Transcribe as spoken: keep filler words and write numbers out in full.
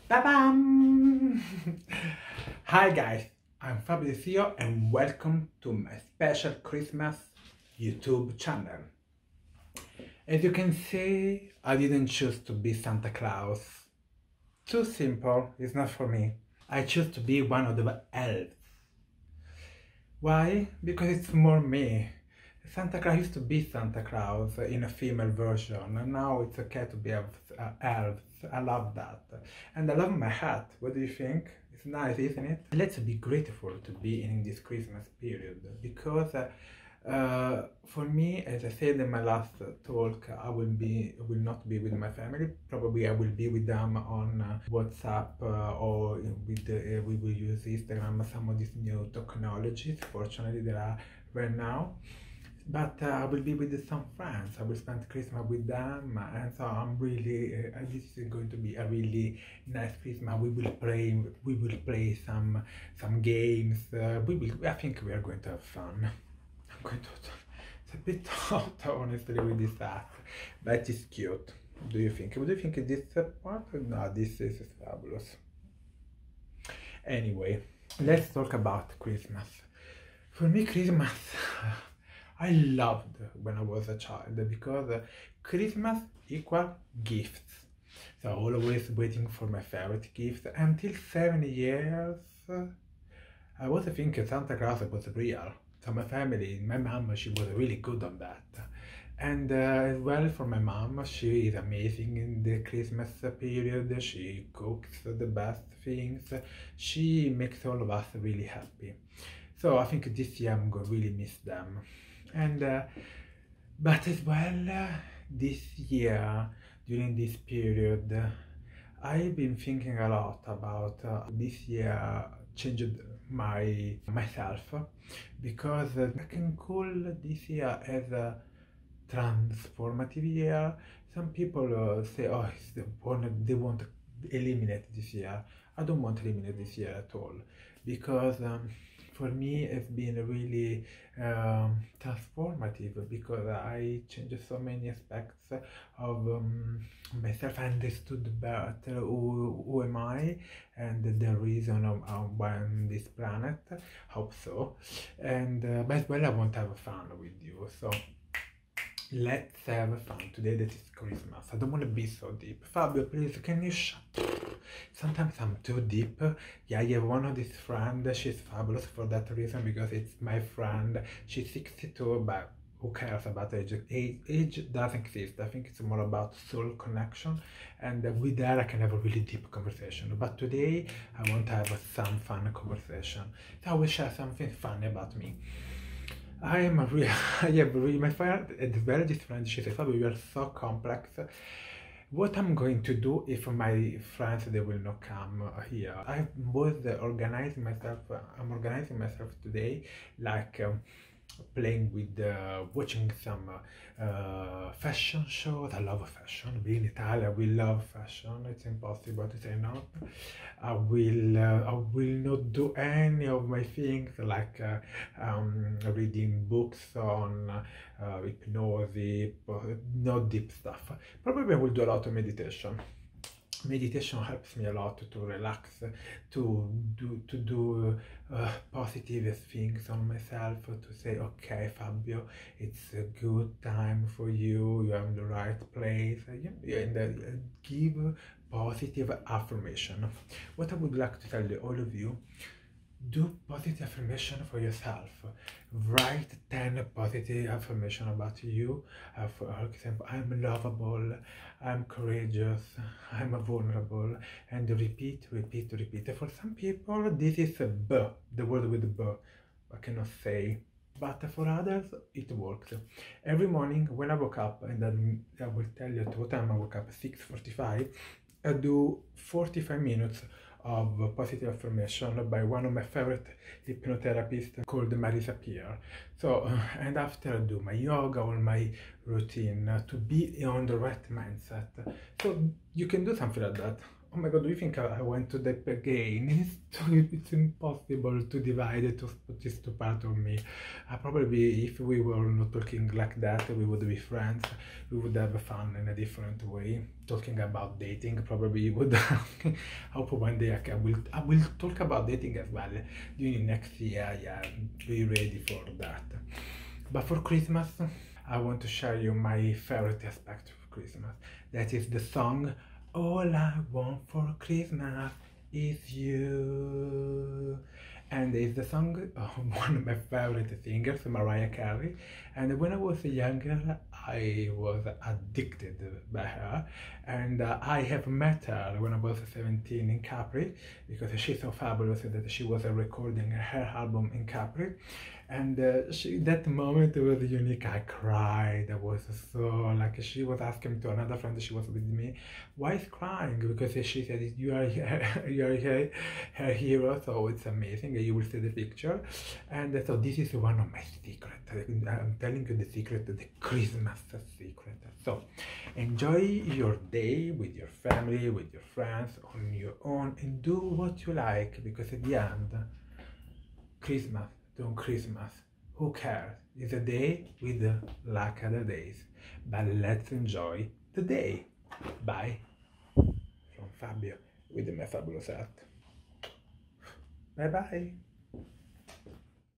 Ba-bam! Hi guys, I'm Fabrizio and welcome to my special Christmas YouTube channel. As you can see, I didn't choose to be Santa Claus. Too simple, it's not for me. I choose to be one of the elves. Why? Because it's more me. Santa Claus used to be Santa Claus in a female version, and now it's okay to be elves. Uh, elves. I love that. And I love my hat. What do you think? It's nice, isn't it? Let's be grateful to be in this Christmas period, because uh, uh, for me, as I said in my last talk, I will be will not be with my family. Probably I will be with them on uh, WhatsApp uh, or with the, uh, we will use Instagram, some of these new technologies. Fortunately, there are right now. But uh, I will be with some friends. I will spend Christmas with them, and so I'm really. Uh, this is going to be a really nice Christmas. We will play. We will play some some games. Uh, we will. I think we are going to have fun. I'm going to. It's a bit hot, honestly, with this hat, but it's cute. Do you think? What do you think of this part? No, this is fabulous. Anyway, let's talk about Christmas. For me, Christmas. I loved when I was a child, because Christmas equal gifts. So always waiting for my favorite gift. Until seven years, I was thinking Santa Claus was real. So my family, my mom, she was really good on that. And uh, as well for my mom, she is amazing in the Christmas period. She cooks the best things. She makes all of us really happy. So I think this year I'm going to really miss them. And uh, but as well uh, this year, during this period, uh, I've been thinking a lot about uh, this year changed my myself, because uh, I can call this year as a transformative year. Some people uh, say, oh, it's the one they want to eliminate this year. I don't want to eliminate this year at all, because um, for me it's been really um, transformative, because I changed so many aspects of um, myself. I understood better who, who am I and the reason of, of why I'm on this planet. Hope so. And uh, but as well, I want to have fun with you, so let's have fun today that is Christmas. I don't want to be so deep. Fabio, please, can you shut up? Sometimes I'm too deep. Yeah, I have one of these friends. She's fabulous for that reason, because it's my friend. She's sixty-two, but who cares about age? Age, age doesn't exist. I think it's more about soul connection. And with her, I can have a really deep conversation. But today, I want to have some fun conversation. So I will share something funny about me. I am a real, I have really, my friend, at the very this friend, she says, Fabio, you are so complex. What I'm going to do if my friends, they will not come here? I was organizing myself, I'm organizing myself today, like um, playing with, uh, watching some uh, fashion shows. I love fashion. Being in Italy, we love fashion. It's impossible to say no. I will, uh, I will not do any of my things, like uh, um, reading books on uh, hypnosis, not deep stuff. Probably I will do a lot of meditation. Meditation helps me a lot to relax, to do to do uh, positive things on myself, to say, okay, Fabio, it's a good time for you, you're in the right place, and uh, give positive affirmation. What I would like to tell you, all of you, do positive affirmation for yourself. Write ten positive affirmation about you. Uh, for example, I'm lovable, I'm courageous, I'm vulnerable, and repeat, repeat, repeat. For some people, this is a B, the word with B. I cannot say. But for others, it works. Every morning when I woke up, and I will tell you at what time I woke up, six forty-five, I do forty-five minutes of positive affirmation by one of my favorite hypnotherapists called Marisa Peer. So, uh, and after I do my yoga or my routine, uh, to be on the right mindset. So you can do something like that. Oh my god, do you think I, I went to that again? It's, too, it's impossible to divide it to these two parts of me. I probably, if we were not talking like that, we would be friends. We would have fun in a different way. Talking about dating, probably would. I hope one day I will, I will talk about dating as well during next year. Yeah, be ready for that. But for Christmas, I want to share you my favorite aspect of Christmas. That is the song All I Want for Christmas Is You. And it's the song of one of my favorite singers, Mariah Carey. And when I was younger, I was addicted by her. And uh, I have met her when I was seventeen in Capri, because she's so fabulous that she was uh, recording her album in Capri. And uh, she, that moment was unique. I cried. I was so like, she was asking to another friend, she was with me, why is crying? Because she said, you are you are her, her hero, so it's amazing. You will see the picture. And so this is one of my secrets. I'm telling you the secret, the Christmas secret. So enjoy your day with your family, with your friends, on your own, and do what you like, because at the end, Christmas, on Christmas, who cares? It's a day with like other days, but let's enjoy the day. Bye from Fabio with my fabulous hat. Bye bye.